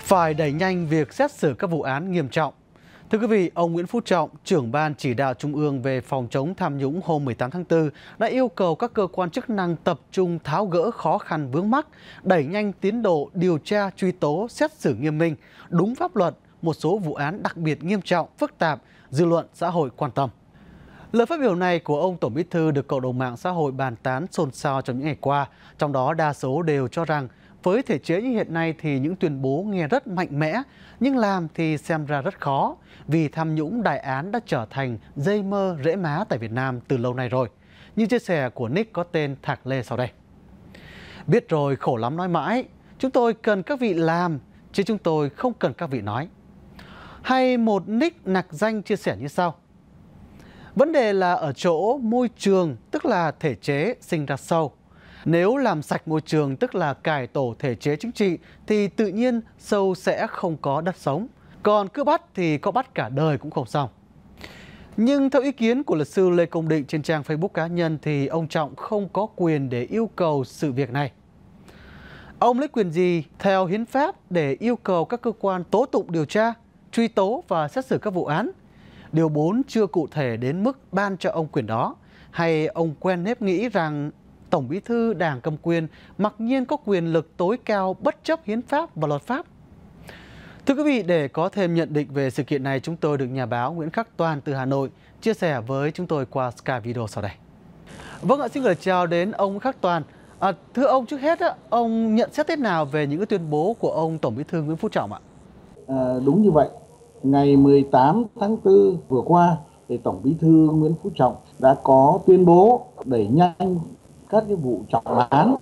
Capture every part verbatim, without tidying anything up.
Phải đẩy nhanh việc xét xử các vụ án nghiêm trọng. Thưa quý vị, ông Nguyễn Phú Trọng, trưởng Ban Chỉ đạo Trung ương về phòng chống tham nhũng hôm mười tám tháng tư đã yêu cầu các cơ quan chức năng tập trung tháo gỡ khó khăn vướng mắc, đẩy nhanh tiến độ điều tra, truy tố, xét xử nghiêm minh, đúng pháp luật một số vụ án đặc biệt nghiêm trọng, phức tạp, dư luận xã hội quan tâm. Lời phát biểu này của ông Tổng Bí thư được cộng đồng mạng xã hội bàn tán xôn xao trong những ngày qua, trong đó đa số đều cho rằng với thể chế như hiện nay thì những tuyên bố nghe rất mạnh mẽ, nhưng làm thì xem ra rất khó, vì tham nhũng đại án đã trở thành dây mơ rễ má tại Việt Nam từ lâu nay rồi. Như chia sẻ của nick có tên Thạc Lê sau đây. Biết rồi khổ lắm nói mãi, chúng tôi cần các vị làm, chứ chúng tôi không cần các vị nói. Hay một nick nặc danh chia sẻ như sau. Vấn đề là ở chỗ môi trường, tức là thể chế sinh ra sâu. Nếu làm sạch môi trường, tức là cải tổ thể chế chính trị, thì tự nhiên sâu sẽ không có đất sống. Còn cứ bắt thì có bắt cả đời cũng không xong. Nhưng theo ý kiến của luật sư Lê Công Định trên trang Facebook cá nhân thì ông Trọng không có quyền để yêu cầu sự việc này. Ông lấy quyền gì theo hiến pháp để yêu cầu các cơ quan tố tụng điều tra, truy tố và xét xử các vụ án? Điều bốn chưa cụ thể đến mức ban cho ông quyền đó. Hay ông quen nếp nghĩ rằng Tổng Bí thư Đảng cầm quyền mặc nhiên có quyền lực tối cao bất chấp hiến pháp và luật pháp? Thưa quý vị, để có thêm nhận định về sự kiện này, chúng tôi được nhà báo Nguyễn Khắc Toàn từ Hà Nội chia sẻ với chúng tôi qua Skype video sau đây. Vâng ạ, xin gửi chào đến ông Nguyễn Khắc Toàn. À, thưa ông, trước hết á, ông nhận xét thế nào về những cái tuyên bố của ông Tổng Bí thư Nguyễn Phú Trọng ạ? À, đúng như vậy. Ngày mười tám tháng tư vừa qua, thì Tổng Bí thư Nguyễn Phú Trọng đã có tuyên bố đẩy nhanh các cái vụ trọng án,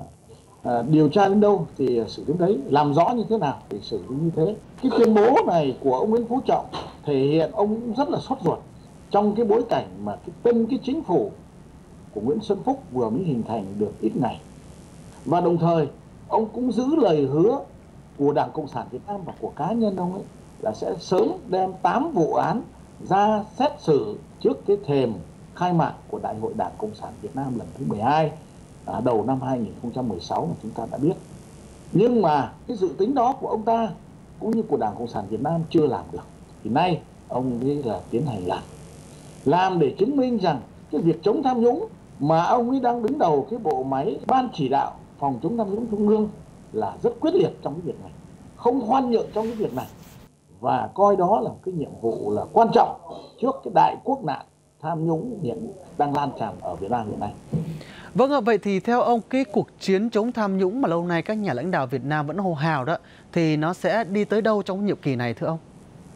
à, điều tra đến đâu thì xử đến đấy, làm rõ như thế nào thì xử lý như thế. Cái tuyên bố này của ông Nguyễn Phú Trọng thể hiện ông cũng rất là sốt ruột trong cái bối cảnh mà cái tân cái chính phủ của Nguyễn Xuân Phúc vừa mới hình thành được ít ngày, và đồng thời ông cũng giữ lời hứa của Đảng Cộng sản Việt Nam và của cá nhân ông ấy là sẽ sớm đem tám vụ án ra xét xử trước cái thềm khai mạc của Đại hội Đảng Cộng sản Việt Nam lần thứ mười hai à, đầu năm hai nghìn không trăm mười sáu mà chúng ta đã biết. Nhưng mà cái dự tính đó của ông ta cũng như của Đảng Cộng sản Việt Nam chưa làm được. Thì nay ông ấy là tiến hành làm. Làm để chứng minh rằng cái việc chống tham nhũng mà ông ấy đang đứng đầu cái bộ máy Ban Chỉ đạo phòng chống tham nhũng Trung ương là rất quyết liệt trong cái việc này, không khoan nhượng trong cái việc này, và coi đó là cái nhiệm vụ là quan trọng trước cái đại quốc nạn tham nhũng hiện đang lan tràn ở Việt Nam hiện nay. Vâng ạ, vậy thì theo ông, cái cuộc chiến chống tham nhũng mà lâu nay các nhà lãnh đạo Việt Nam vẫn hô hào đó, thì nó sẽ đi tới đâu trong nhiệm kỳ này thưa ông?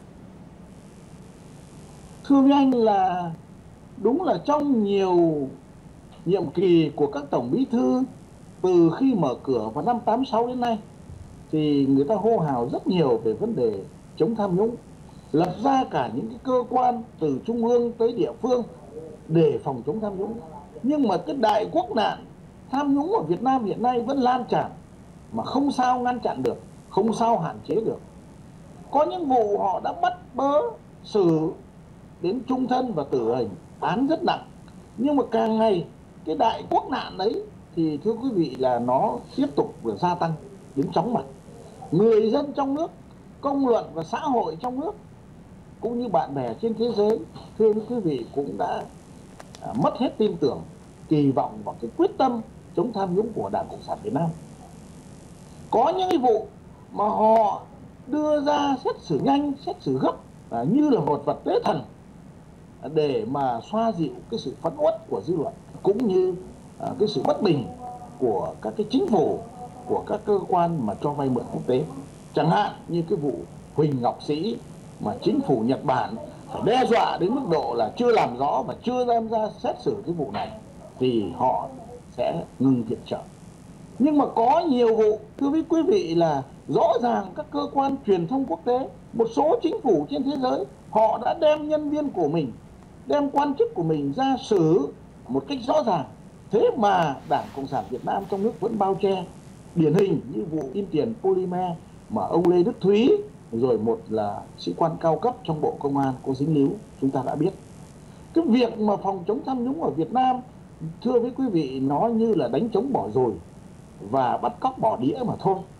Thưa với anh là đúng là trong nhiều nhiệm kỳ của các tổng bí thư từ khi mở cửa vào năm tám sáu đến nay thì người ta hô hào rất nhiều về vấn đề chống tham nhũng, lập ra cả những cái cơ quan từ trung ương tới địa phương để phòng chống tham nhũng. Nhưng mà cái đại quốc nạn tham nhũng ở Việt Nam hiện nay vẫn lan tràn mà không sao ngăn chặn được, không sao hạn chế được. Có những vụ họ đã bắt bớ xử đến chung thân và tử hình, án rất nặng. Nhưng mà càng ngày cái đại quốc nạn đấy thì thưa quý vị là nó tiếp tục gia tăng đến chóng mặt. Người dân trong nước, công luận và xã hội trong nước cũng như bạn bè trên thế giới, thưa quý vị, cũng đã à, mất hết tin tưởng, kỳ vọng vào cái quyết tâm chống tham nhũng của Đảng Cộng sản Việt Nam. Có những cái vụ mà họ đưa ra xét xử nhanh, xét xử gấp à, như là một vật tế thần để mà xoa dịu cái sự phẫn uất của dư luận, cũng như à, cái sự bất bình của các cái chính phủ, của các cơ quan mà cho vay mượn quốc tế. Chẳng hạn như cái vụ Huỳnh Ngọc Sĩ mà chính phủ Nhật Bản phải đe dọa đến mức độ là chưa làm rõ và chưa đem ra xét xử cái vụ này thì họ sẽ ngừng viện trợ. Nhưng mà có nhiều vụ, thưa với quý vị, là rõ ràng các cơ quan truyền thông quốc tế, một số chính phủ trên thế giới, họ đã đem nhân viên của mình, đem quan chức của mình ra xử một cách rõ ràng. Thế mà Đảng Cộng sản Việt Nam trong nước vẫn bao che. Điển hình như vụ in tiền polymer mà ông Lê Đức Thúy, rồi một là sĩ quan cao cấp trong Bộ Công an có dính líu, chúng ta đã biết. Cái việc mà phòng chống tham nhũng ở Việt Nam, thưa với quý vị, nó như là đánh trống bỏ rồi và bắt cóc bỏ đĩa mà thôi.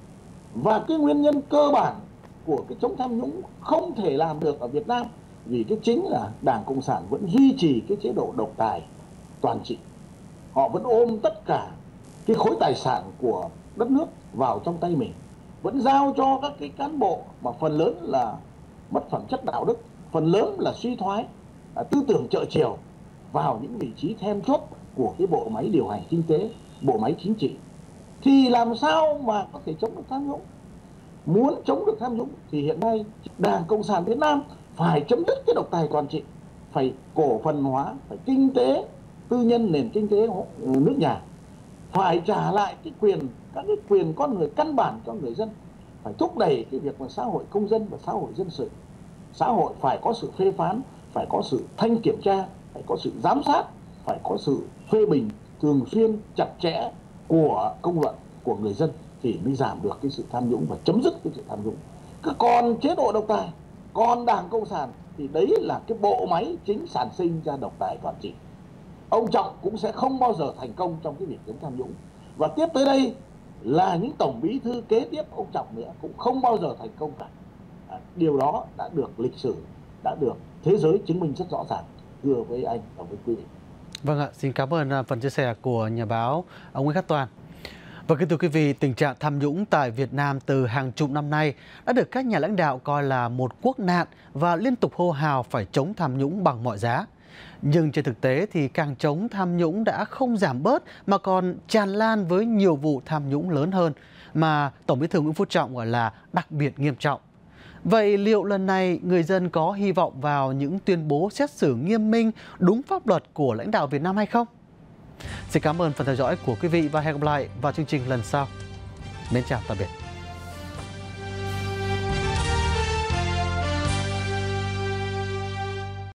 Và cái nguyên nhân cơ bản của cái chống tham nhũng không thể làm được ở Việt Nam vì cái chính là Đảng Cộng sản vẫn duy trì cái chế độ độc tài toàn trị. Họ vẫn ôm tất cả cái khối tài sản của đất nước vào trong tay mình, vẫn giao cho các cái cán bộ mà phần lớn là mất phẩm chất đạo đức, phần lớn là suy thoái à, tư tưởng trợ chiều vào những vị trí then chốt của cái bộ máy điều hành kinh tế, bộ máy chính trị. Thì làm sao mà có thể chống được tham nhũng? Muốn chống được tham nhũng thì hiện nay Đảng Cộng sản Việt Nam phải chấm dứt cái độc tài toàn trị, phải cổ phần hóa, phải kinh tế tư nhân, nền kinh tế nước nhà, phải trả lại cái quyền, các cái quyền con người căn bản cho người dân, phải thúc đẩy cái việc mà xã hội công dân và xã hội dân sự. Xã hội phải có sự phê phán, phải có sự thanh kiểm tra, phải có sự giám sát, phải có sự phê bình thường xuyên chặt chẽ của công luận, của người dân thì mới giảm được cái sự tham nhũng và chấm dứt cái sự tham nhũng. Cứ còn chế độ độc tài, còn Đảng Cộng sản thì đấy là cái bộ máy chính sản sinh ra độc tài toàn trị. Ông Trọng cũng sẽ không bao giờ thành công trong cái việc chống tham nhũng. Và tiếp tới đây là những tổng bí thư kế tiếp ông Trọng nữa cũng không bao giờ thành công cả. À, điều đó đã được lịch sử, đã được thế giới chứng minh rất rõ ràng, thưa với anh và với quý vị. Vâng ạ, xin cảm ơn phần chia sẻ của nhà báo ông Nguyễn Khắc Toàn. Và kính thưa quý vị, tình trạng tham nhũng tại Việt Nam từ hàng chục năm nay đã được các nhà lãnh đạo coi là một quốc nạn và liên tục hô hào phải chống tham nhũng bằng mọi giá. Nhưng trên thực tế thì càng chống tham nhũng đã không giảm bớt mà còn tràn lan với nhiều vụ tham nhũng lớn hơn mà Tổng Bí thư Nguyễn Phú Trọng gọi là đặc biệt nghiêm trọng. Vậy liệu lần này người dân có hy vọng vào những tuyên bố xét xử nghiêm minh đúng pháp luật của lãnh đạo Việt Nam hay không? Xin cảm ơn phần theo dõi của quý vị và hẹn gặp lại vào chương trình lần sau. Mến chào tạm biệt.